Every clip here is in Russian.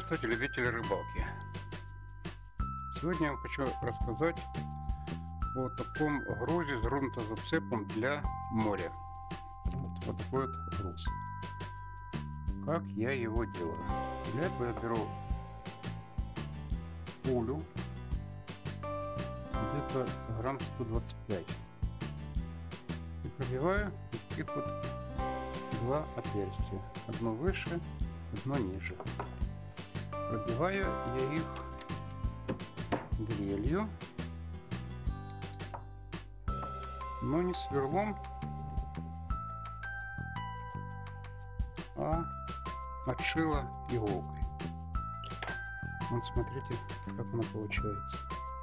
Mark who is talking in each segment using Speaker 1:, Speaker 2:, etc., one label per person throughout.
Speaker 1: Здравствуйте, любители рыбалки! Сегодня я вам хочу рассказать о таком грузе с грунтозацепом для моря. Вот такой вот груз. Как я его делаю? Для этого я беру пулю, где-то грамм 125, и пробиваю вот таких вот два отверстия. Одно выше, одно ниже. Пробиваю я их дрелью, но не сверлом, а отшила иголкой. Вот смотрите, как оно получается.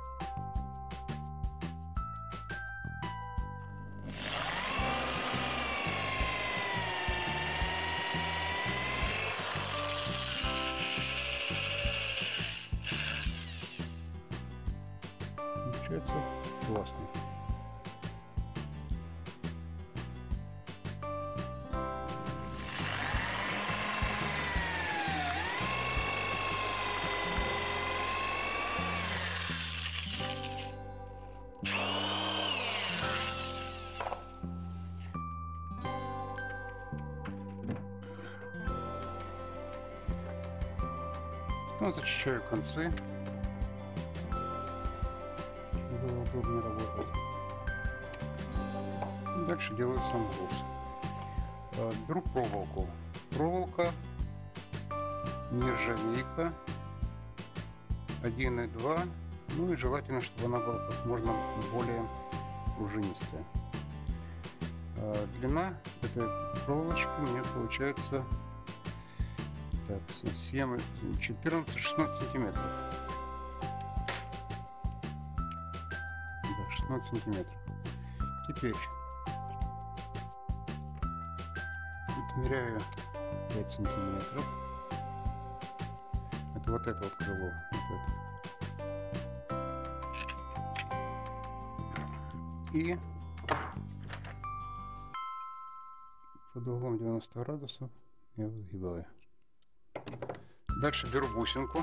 Speaker 1: Получается классно. Ну, зачищаю концы, чтобы было удобнее работать. И дальше делаю сам груз. Беру проволоку. Проволока нержавейка 1,2. Ну и желательно, чтобы она была как можно более пружинистая. Длина этой проволочки у меня получается 14-16 сантиметров. Да, 16 сантиметров. Теперь отмеряю 5 сантиметров. Это вот это вот крыло. Вот это. И под углом 90 градусов я его сгибаю. Дальше беру бусинку.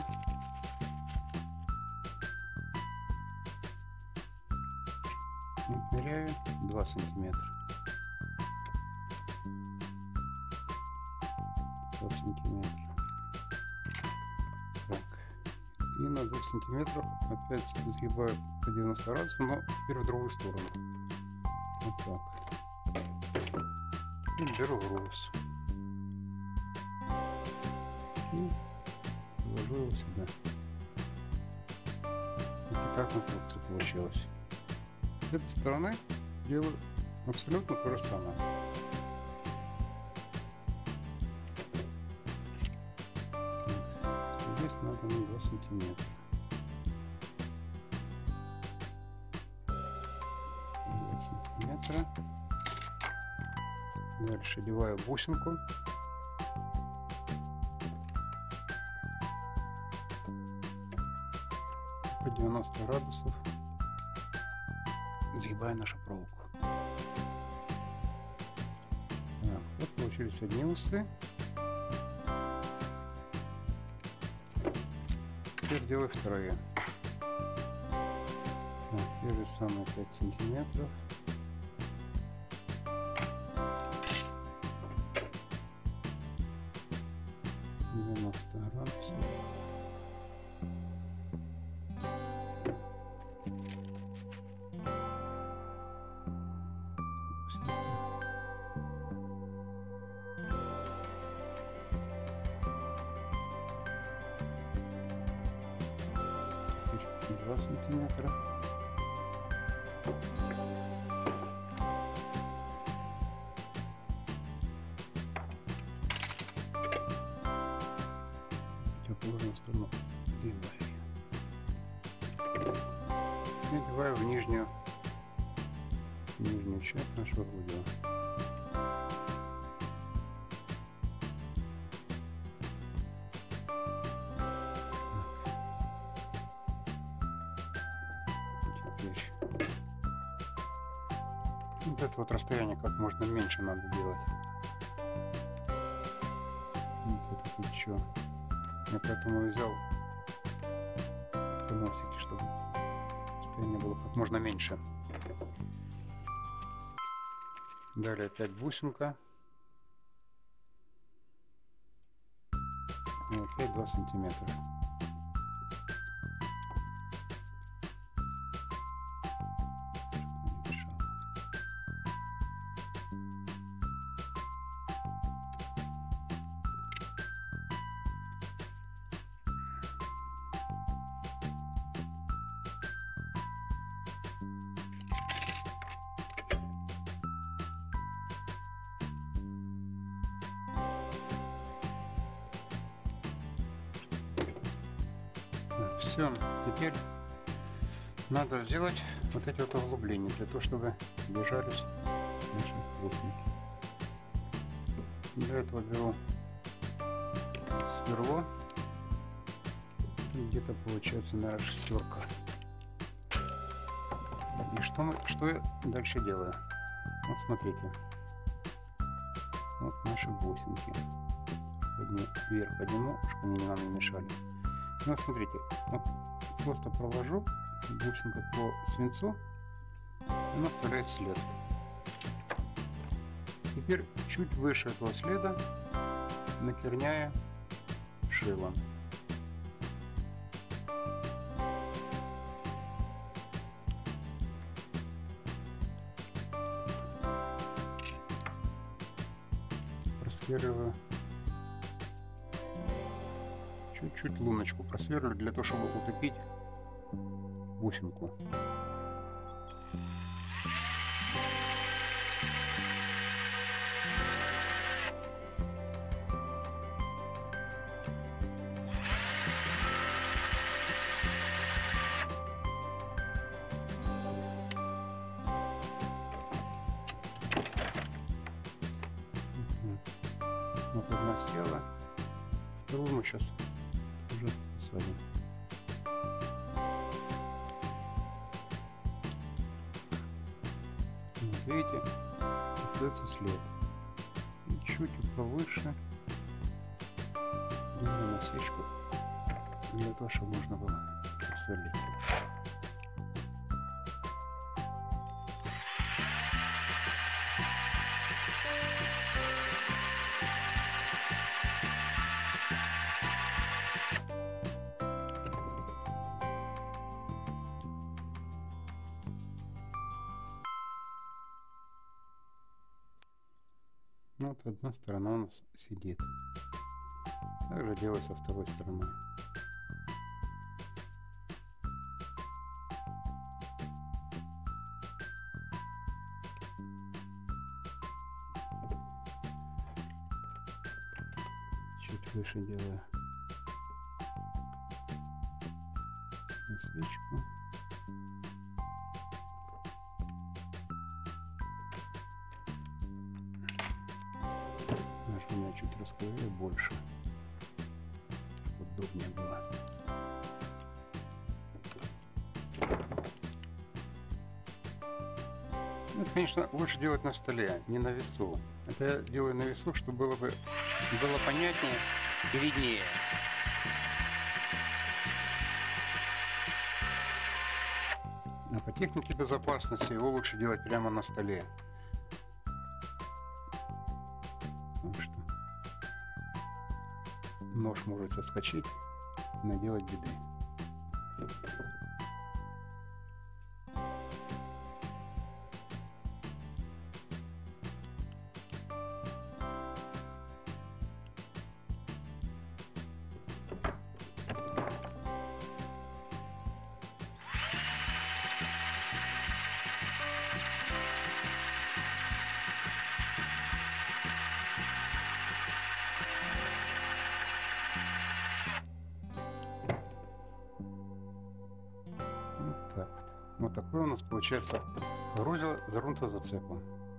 Speaker 1: Отмеряю 2 сантиметра. 2 сантиметра. Так. И на 2 сантиметрах опять сгибаю по 90 градусов, но теперь в другую сторону. Вот так. И беру груз. И вложу его сюда. Вот такая конструкция получилась. С этой стороны делаю абсолютно то же самое. Здесь надо на 2 сантиметра. 2 сантиметра. Дальше одеваю бусинку. По 90 градусов сгибаю нашу проволоку. Так, вот получились одни усы. Теперь делаю вторые. Так, те же самые 5 сантиметров. Градусов. Теперь 2 сантиметра. Противоположную сторону одеваю. И одеваю в нижнюю часть нашего грудя. Теперь вот это вот расстояние как можно меньше надо делать. Вот это плечо. Я поэтому взял носики, чтобы расстояние было как можно меньше. Далее опять бусинка. И опять 2 сантиметра. Все, теперь надо сделать вот эти вот углубления, для того, чтобы держались наши бусинки. Для этого беру сверло, где-то получается, наверное, шестерка. И что я дальше делаю? Вот смотрите, вот наши бусинки. Вверх подниму, чтобы они нам не мешали. Ну, вот смотрите, вот просто провожу бусинку по свинцу, и она оставляет след. Теперь чуть выше этого следа накерняю шилом. Просверливаю. Чуть-чуть луночку просверлю для того, чтобы утопить бусинку. Вот одна села, вторую мы сейчас уже садим. Вот видите, остается след. И чуть повыше беру насечку для того, чтобы можно было просверлить. Вот одна сторона у нас сидит. Также делаю со второй стороны. Чуть выше делаю насечку. Нажимаю чуть раскрываю больше, чтобы удобнее было. Ну, конечно, лучше делать на столе, не на весу. Это я делаю на весу, чтобы было понятнее и виднее. А по технике безопасности его лучше делать прямо на столе. Потому что нож может соскочить и наделать беды. Так, вот такой у нас получается грузило зарунуто зацепом.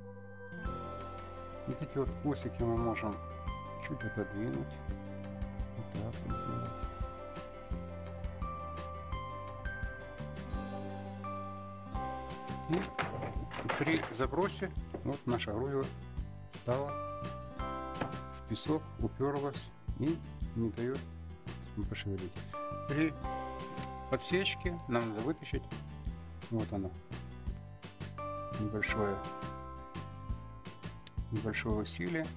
Speaker 1: Вот эти вот усики мы можем чуть отодвинуть. Вот так вот сделать. И при забросе вот наша грузило стала в песок, уперлась и не дает пошевелить. При подсечке нам надо вытащить. Вот оно. Небольшое усилие.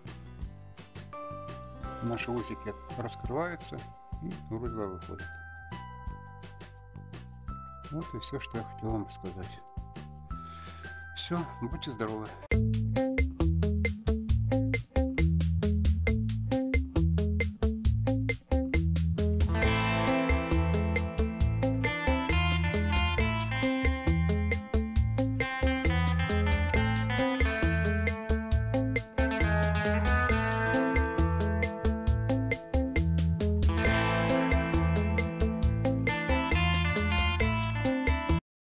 Speaker 1: Наши усики раскрываются, и грузья выходит. Вот и все, что я хотел вам сказать. Все, будьте здоровы.